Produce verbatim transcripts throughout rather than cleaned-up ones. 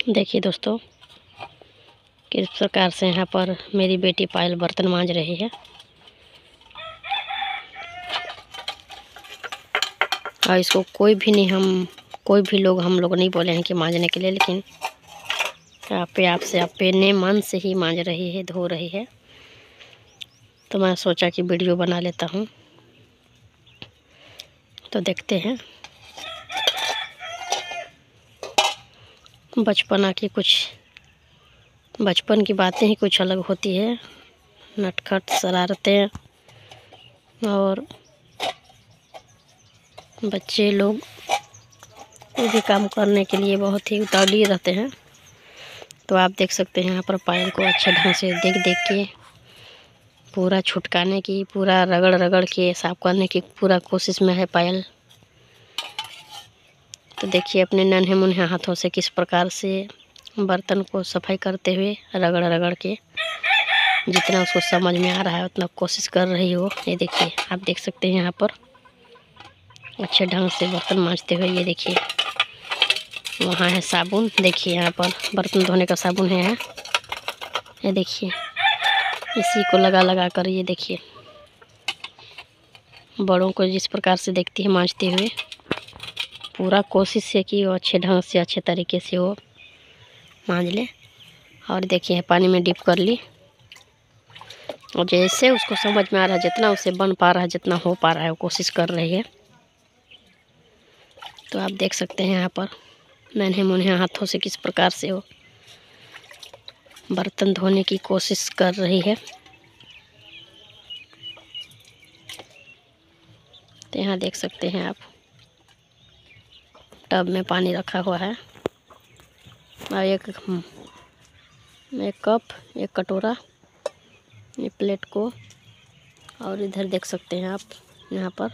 देखिए दोस्तों, किस प्रकार से यहाँ पर मेरी बेटी पायल बर्तन मांज रही है। और इसको कोई भी नहीं हम कोई भी लोग हम लोग नहीं बोले हैं कि मांजने के लिए, लेकिन आपे आप से अपने मन से ही मांज रही है, धो रही है। तो मैं सोचा कि वीडियो बना लेता हूँ। तो देखते हैं बचपना की कुछ बचपन की बातें ही कुछ अलग होती है। नटखट शरारतें और बच्चे लोग कोई भी काम करने के लिए बहुत ही उतावली रहते हैं। तो आप देख सकते हैं यहाँ पर पायल को अच्छे ढंग से देख देख के पूरा छुटकाने की, पूरा रगड़ रगड़ के साफ करने की पूरा कोशिश में है पायल। तो देखिए अपने नन्हे मुन्हे हाथों से किस प्रकार से बर्तन को सफाई करते हुए रगड़ रगड़ के जितना उसको समझ में आ रहा है उतना कोशिश कर रही हो। ये देखिए आप देख सकते हैं यहाँ पर अच्छे ढंग से बर्तन मांजते हुए। ये देखिए वहाँ है साबुन, देखिए यहाँ पर बर्तन धोने का साबुन है। ये देखिए इसी को लगा लगा कर ये देखिए बड़ों को जिस प्रकार से देखती है मांजते हुए, पूरा कोशिश है कि वो अच्छे ढंग से अच्छे तरीके से वो मांज ले। और देखिए पानी में डिप कर ली और जैसे उसको समझ में आ रहा है, जितना उसे बन पा रहा है, जितना हो पा रहा है वो कोशिश कर रही है। तो आप देख सकते हैं यहाँ पर नन्हे मुन्हे हाथों से किस प्रकार से वो बर्तन धोने की कोशिश कर रही है। तो यहाँ देख सकते हैं आप टब में पानी रखा हुआ है और एक एक कप, एक कटोरा, ये प्लेट को, और इधर देख सकते हैं आप यहाँ पर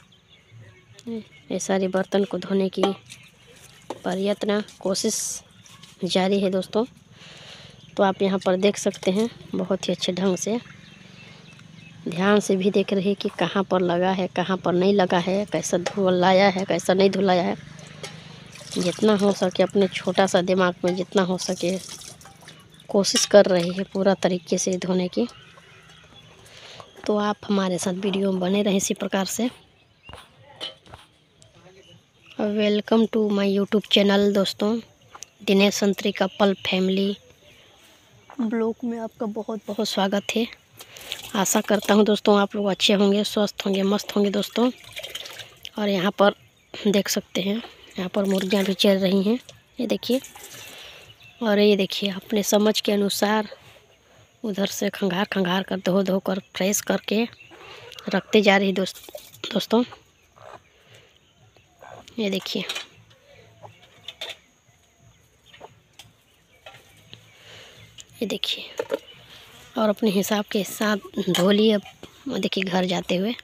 ये सारी बर्तन को धोने की प्रयत्न कोशिश जारी है दोस्तों। तो आप यहाँ पर देख सकते हैं बहुत ही अच्छे ढंग से ध्यान से भी देख रही है कि कहाँ पर लगा है, कहाँ पर नहीं लगा है, कैसा धुलाया है, कैसा नहीं धुलाया है। जितना हो सके अपने छोटा सा दिमाग में जितना हो सके कोशिश कर रही है पूरा तरीके से धोने की। तो आप हमारे साथ वीडियो में बने रहें इसी प्रकार से। Welcome to my YouTube channel दोस्तों, दिनेश संतरी का पल फैमिली ब्लॉग में आपका बहुत बहुत स्वागत है। आशा करता हूं दोस्तों आप लोग अच्छे होंगे, स्वस्थ होंगे, मस्त होंगे दोस्तों। और यहाँ पर देख सकते हैं यहाँ पर मुर्गियाँ भी चल रही हैं, ये देखिए। और ये देखिए अपने समझ के अनुसार उधर से खंगार खंगार कर धो धो कर फ्रेश करके रखते जा रही दोस्त दोस्तों ये देखिए। ये देखिए और अपने हिसाब के साथ धो ली। अब देखिए घर जाते हुए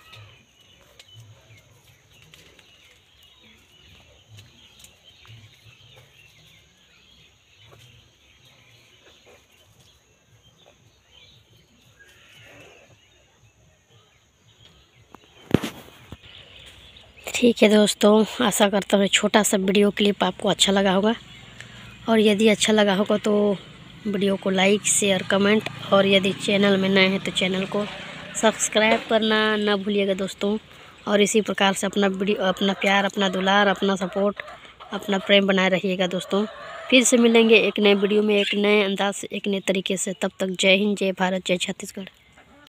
ठीक है दोस्तों, आशा करता हूँ छोटा सा वीडियो क्लिप आपको अच्छा लगा होगा। और यदि अच्छा लगा होगा तो वीडियो को लाइक, शेयर, कमेंट, और यदि चैनल में नए हैं तो चैनल को सब्सक्राइब करना ना भूलिएगा दोस्तों। और इसी प्रकार से अपना वीडियो, अपना प्यार, अपना दुलार, अपना सपोर्ट, अपना प्रेम बनाए रहिएगा दोस्तों। फिर से मिलेंगे एक नए वीडियो में, एक नए अंदाज से, एक नए तरीके से। तब तक जय हिंद, जय भारत, जय छत्तीसगढ़।